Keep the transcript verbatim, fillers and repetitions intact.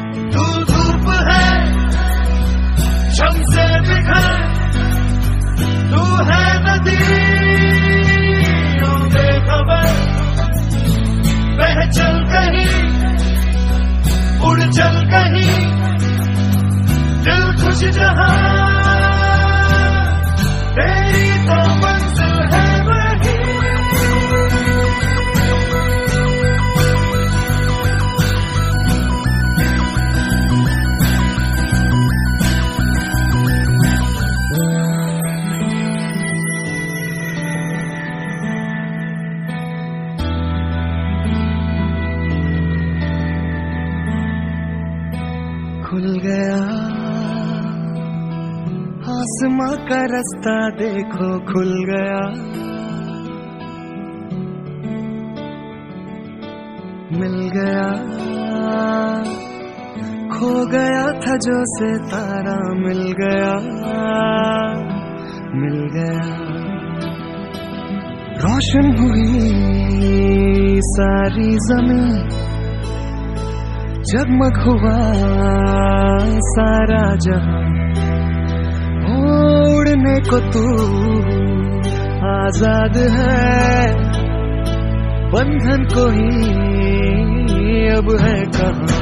तू धूप है शम्से बिखर, तू है नदी बेखबर, बह चल कहीं उड़ चल कहीं, दिल खुश जहां तेरी तो मंजिल है वही। खुल गया आसमां का रास्ता, देखो खुल गया। मिल गया खो गया था जो सितारा, मिल गया मिल गया। रोशन हुई सारी जमीन, जगमग हुआ सारा जहां, उड़ने को तू आजाद है, बंधन कोई अब है कहाँ।